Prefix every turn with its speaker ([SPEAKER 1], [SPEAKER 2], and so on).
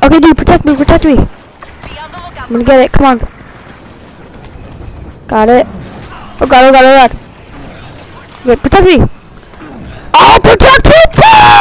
[SPEAKER 1] Okay, dude, protect me, protect me. I'm gonna get it, come on. Got it. Oh god, oh god, oh god. Good, protect me. Oh, protect me!